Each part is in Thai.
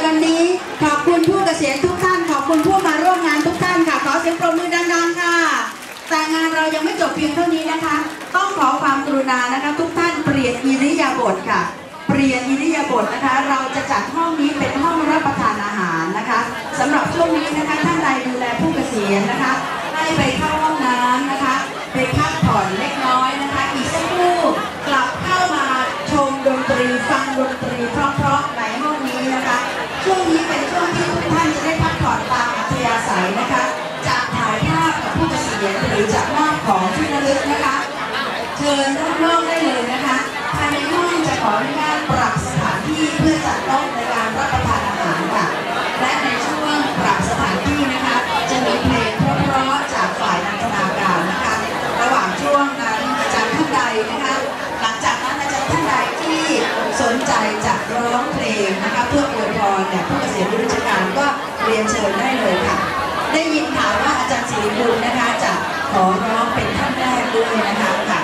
วันนี้ขอบคุณผู้เกษียณทุกท่านขอบคุณผู้มาร่วมงานทุกท่านค่ะขอเสียงปรบมือดังๆค่ะแต่งานเรายังไม่จบเพียงเท่านี้นะคะต้องขอความกรุณานะคะทุกท่านเปลี่ยนอิริยาบถค่ะเปลี่ยนอิริยาบถนะคะเราจะจัดห้องนี้เป็นห้องรับประทานอาหารนะคะสำหรับช่วงนี้นะคะท่านใดดูแลผู้เกษียณนะคะให้ไปเข้าห้องน้ำนะคะไปพักผ่อนเล็กน้อยนะคะอีกสักครู่กลับเข้ามาชมดนตรีฟังดนตรีเพราะๆในห้องนี้นะคะช่วงนี้เป็นช่วงที่ทุกท่านจะได้พักผ่อนตามอัธยาศัยนะคะจะถ่ายภาพกับผู้เกษียณหรือจะมอบของที่ระลึกนะคะเชิญรอบๆได้เลยนะคะภายในห้องจะขออนุญาตปรับสถานที่เพื่อจัดโต๊ะในการรับประทานอาหารค่ะและในช่วงปรับสถานที่นะคะจะมีเพลงเพราะๆจากฝ่ายนันทนาการนะคะระหว่างช่วงนั้นอาจารย์ท่านใดนะคะหลังจากนั้นอาจารย์ท่านใดที่สนใจจะร้องเพลงนะคะเพื่ออวยพรแด่ผู้เกษียณราชการก็เรียนเชิญได้เลยค่ะได้ยินข่าวว่าอาจารย์ศิริบุญนะคะจะขอร้องเป็นท่านแรกด้วยนะคะค่ะ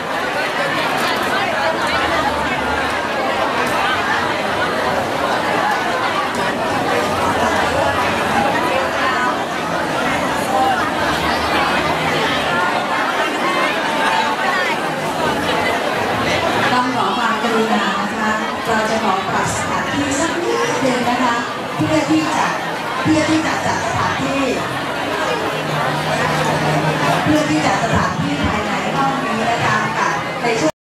ต้องขอความกรุณานะคะเราจะขอปรับสถานที่สักนิดนึงนะคะเพื่อที่จะจัดสถานที่ภายในห้องนี้นะคะในช่วง